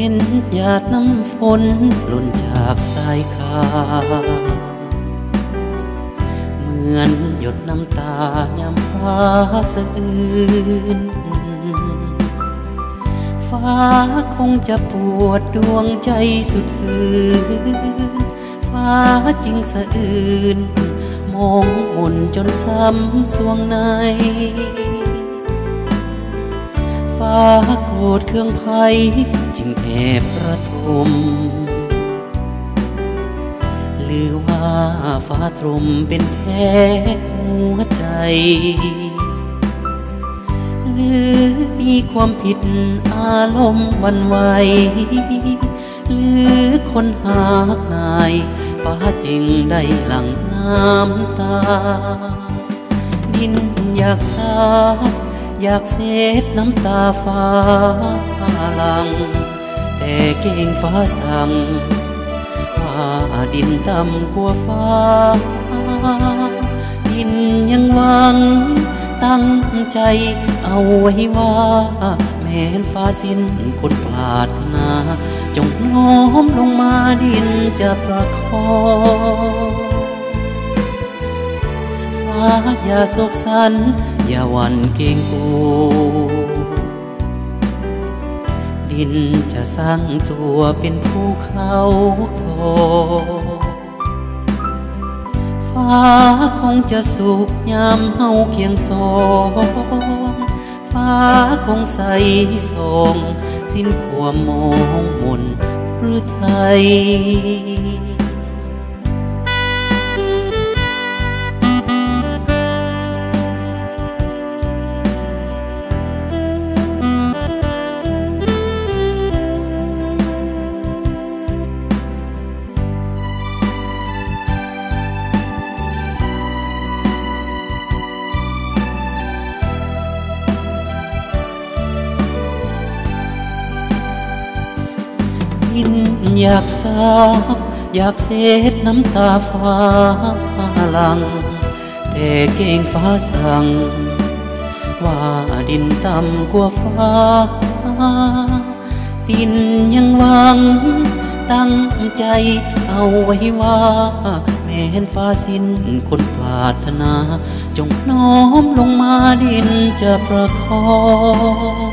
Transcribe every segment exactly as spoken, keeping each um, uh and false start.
นหยาดน้ำฝนหล่นจากสายคาเหมือนหยดน้ำตายามฟ้าสะอื้นฟ้าคงจะปวดดวงใจสุดฝืนฟ้าจริงสะอื้นมองมนจนซ้ำสวงในฟ้าโกรธเครื่องไผ่จึงแอบระทมหรือว่าฟ้าตรมเป็นแพ้หัวใจหรือมีความผิดอารมณ์วันไหวหรือคนหากนายฟ้าจึงได้หลั่งน้ำตาดินอยากสาอยากเช็ดน้ำตาฟ้าหลังแต่เก่งฟ้าสั่งว่าดินดำกว่าฟ้าดินยังหวังตั้งใจเอาไว้ว่าแม้นฟ้าสิ้นคนปรารถนาจงน้อมลงมาดินจะประคองฟ้าอย่าโศกสันอย่าหวั่นเกรงกลัวดินจะสร้างตัวเป็นภูเขาทองฟ้าคงจะสุขยามเฮาเคียงสองฟ้าคงใสส่องสิ้นความมองมนหรือไทยดินอยากสาบอยากเช็ดน้ำตาฟ้าหลังแต่เก่งฟ้าสั่งว่าดินต่ำกว่าฟ้าดินยังหวังตั้งใจเอาไว้ว่าแม้นฟ้าสิ้นคนปรารถนาจงน้อมลงมาดินจะประคอง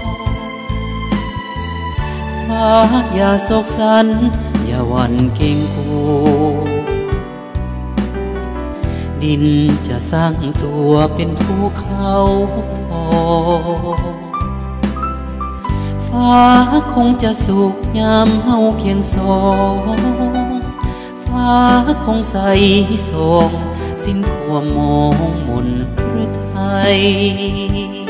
ฟ้าอย่าโศกสันอย่าหวั่นเกรงกลัวดินจะสร้างตัวเป็นภูเขาทองฟ้าคงจะสุขยามเฮาเคียงสองฟ้าคงใสส่องสิ้นความมองมนหรือไทย